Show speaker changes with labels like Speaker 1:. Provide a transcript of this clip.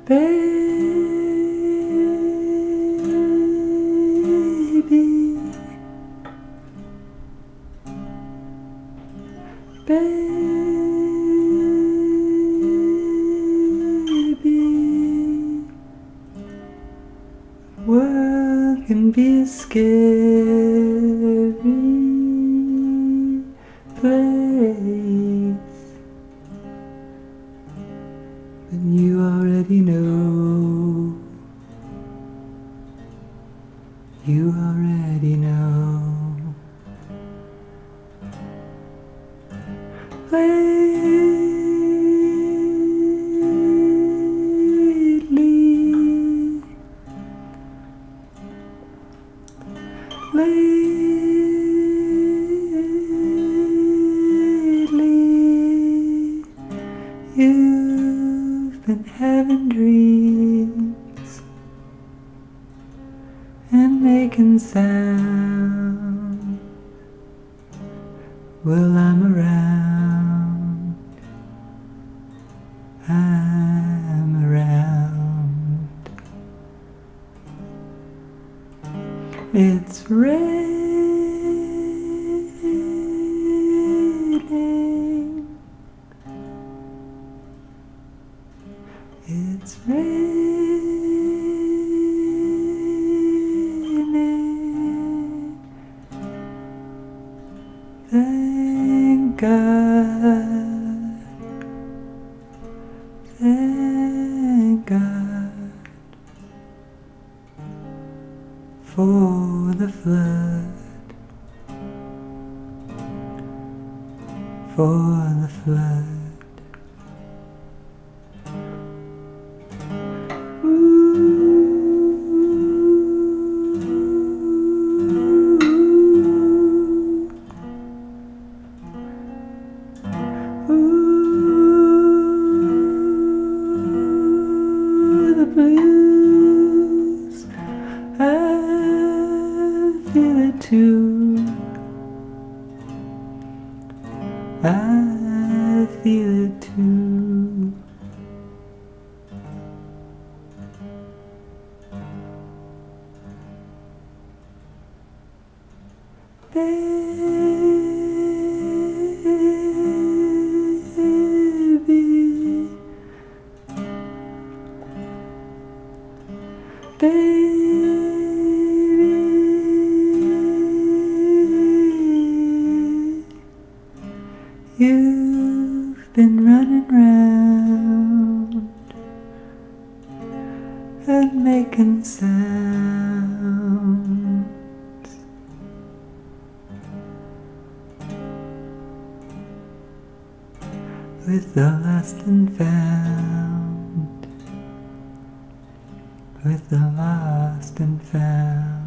Speaker 1: Baby, baby, world can be a scary place, but you already know, you already know. Lately, you've been having dreams and making sound. Well, I'm around, I'm around. It's raining, it's raining. Thank God, thank God for the flood, for the flood. The blues, I feel it too, I feel it too. Baby, you've been running round and making sounds. With the lost and found, with the lost and found.